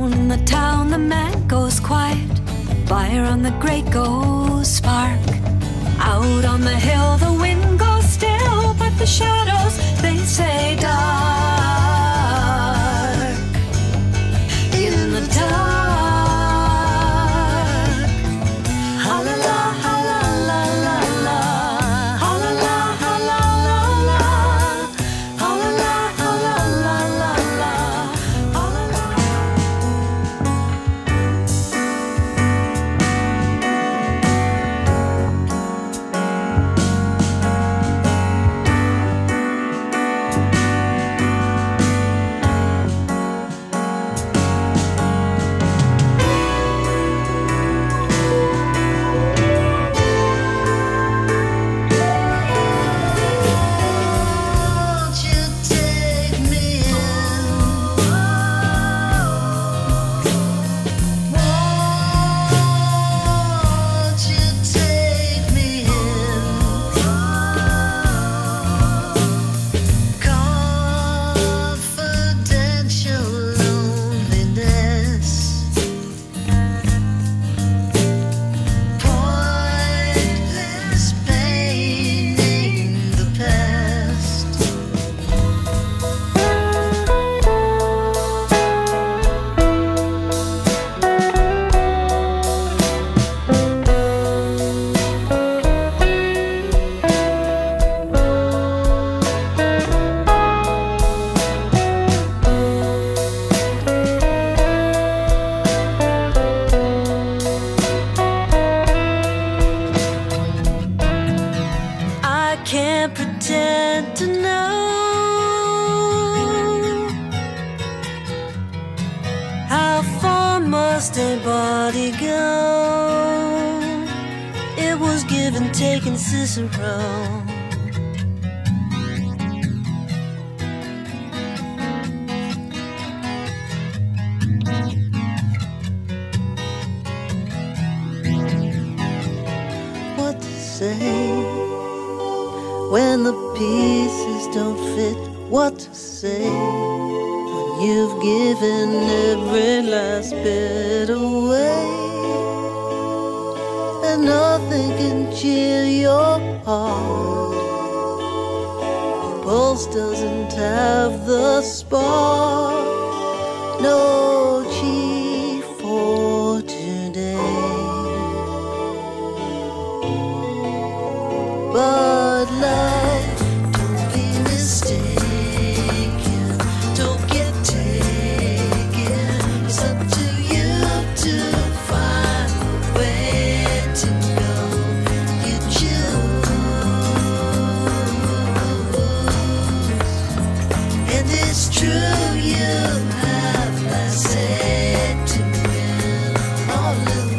Down in the town the man goes quiet, fire on the grate goes spark. Out on the hill the wind goes still, but the shadows, they say dark. In the dark. What to say when the pieces don't fit? What to say when you've given every last bit away, and nothing can cheer your heart? Pulse doesn't have the spark, no chief for today. But love, don't be mistaken, don't get taken. It's up to you to find where to go. You choose, and it's true you have less say to win or lose.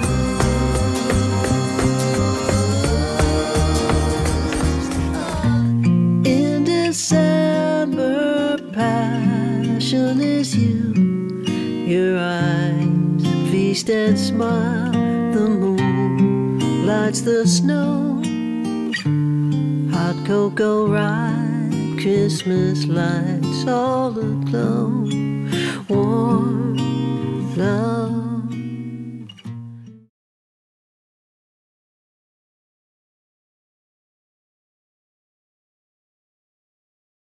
In December, passion is you. Your eyes feast and smile. The moon lights the snow. Hot cocoa ride, Christmas lights all aglow. Warm love.